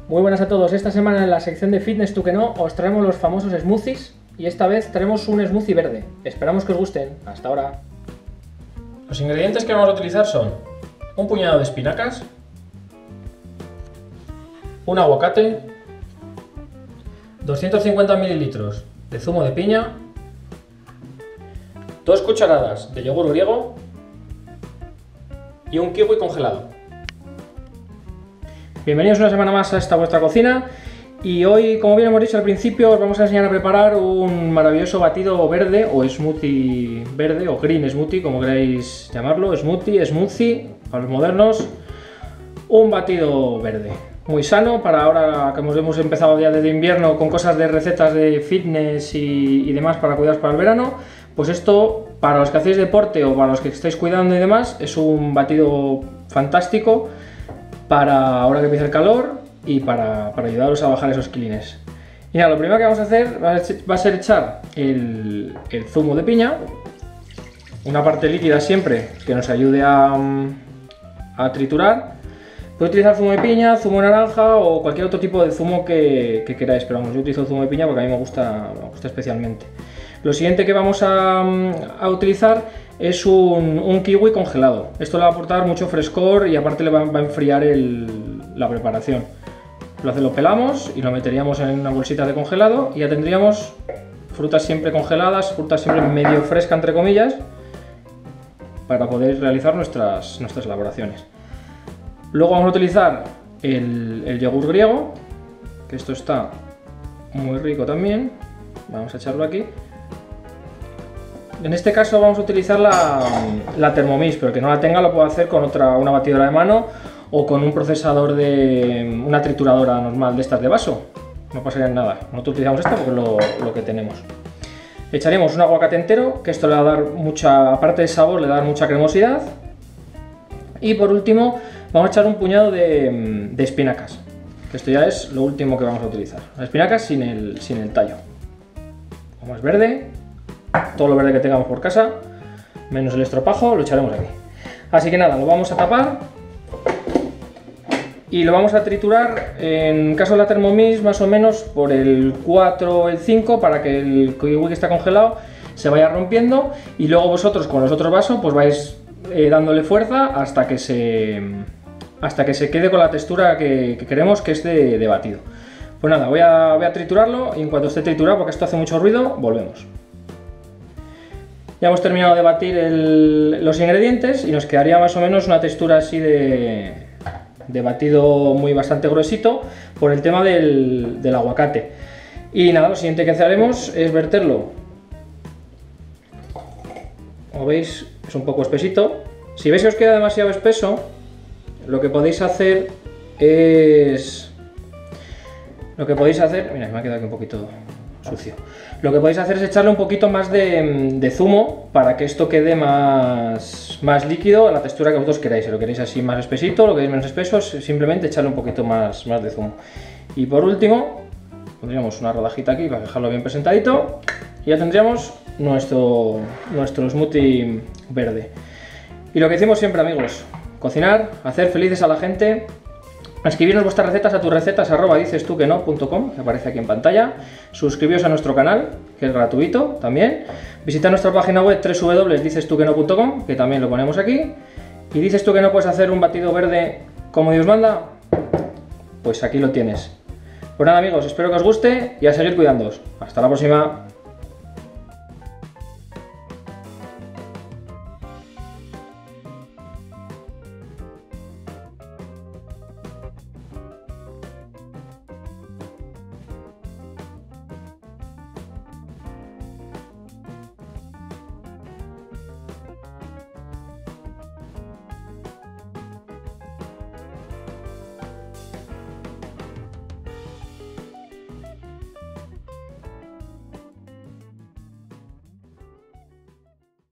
Muy buenas a todos. Esta semana en la sección de Fitness Tú Que No os traemos los famosos smoothies y esta vez traemos un smoothie verde. Esperamos que os gusten. Hasta ahora. Los ingredientes que vamos a utilizar son un puñado de espinacas, un aguacate, 250 ml de zumo de piña, 2 cucharadas de yogur griego y un kiwi congelado. Bienvenidos una semana más a esta vuestra cocina y hoy, como bien hemos dicho al principio, os vamos a enseñar a preparar un maravilloso batido verde o smoothie verde o green smoothie, como queráis llamarlo, smoothie, para los modernos, un batido verde. Muy sano para ahora que hemos empezado ya desde invierno con cosas de recetas de fitness y demás para cuidaros para el verano. Pues esto, para los que hacéis deporte o para los que estáis cuidando y demás, es un batido fantástico para ahora que empieza el calor y para ayudaros a bajar esos kilines. Y nada, lo primero que vamos a hacer va a ser echar el zumo de piña, una parte líquida siempre que nos ayude a triturar. Podéis utilizar zumo de piña, zumo de naranja o cualquier otro tipo de zumo que queráis, pero vamos, yo utilizo zumo de piña porque a mí me gusta especialmente. Lo siguiente que vamos a utilizar es un kiwi congelado. Esto le va a aportar mucho frescor y aparte le va a enfriar la preparación. Lo pelamos y lo meteríamos en una bolsita de congelado y ya tendríamos frutas siempre congeladas, frutas siempre medio fresca entre comillas, para poder realizar nuestras elaboraciones. Luego vamos a utilizar el yogur griego, que esto está muy rico también. Vamos a echarlo aquí. En este caso vamos a utilizar la Thermomix, pero el que no la tenga lo puedo hacer con una batidora de mano o con un procesador de una trituradora normal de estas de vaso. No pasaría nada. Nosotros utilizamos esta porque es lo que tenemos. Echaremos un aguacate entero, que esto le va a dar mucha, aparte de sabor, le va a dar mucha cremosidad. Y por último vamos a echar un puñado de espinacas. Esto ya es lo último que vamos a utilizar. Las espinacas sin el tallo. Como es verde, todo lo verde que tengamos por casa, menos el estropajo, lo echaremos aquí. Así que nada, lo vamos a tapar y lo vamos a triturar, en caso de la Thermomix, más o menos por el 4 o el 5, para que el kiwi que está congelado se vaya rompiendo y luego vosotros con los otros vasos pues vais dándole fuerza hasta que se quede con la textura que queremos, que es de batido. Pues nada, voy a triturarlo y en cuanto esté triturado, porque esto hace mucho ruido, volvemos. Ya hemos terminado de batir los ingredientes y nos quedaría más o menos una textura así de batido bastante gruesito por el tema del aguacate. Y nada, lo siguiente que haremos es verterlo. Como veis, es un poco espesito. Si veis que os queda demasiado espeso, lo que podéis hacer es... Mira, me ha quedado aquí un poquito sucio. Lo que podéis hacer es echarle un poquito más de zumo para que esto quede más líquido a la textura que vosotros queráis. Si lo queréis así más espesito, lo queréis menos espeso, es simplemente echarle un poquito más de zumo. Y por último, pondríamos una rodajita aquí para dejarlo bien presentadito y ya tendríamos nuestro smoothie verde. Y lo que decimos siempre, amigos, cocinar, hacer felices a la gente. Escribirnos vuestras recetas a turrecetas@dicestuqueno.com, que aparece aquí en pantalla. Suscribiros a nuestro canal, que es gratuito también. Visitad nuestra página web www.dicestuqueno.com, que también lo ponemos aquí. Y dices tú que no puedes hacer un batido verde como Dios manda, pues aquí lo tienes. Pues nada, amigos, espero que os guste y a seguir cuidándoos. Hasta la próxima.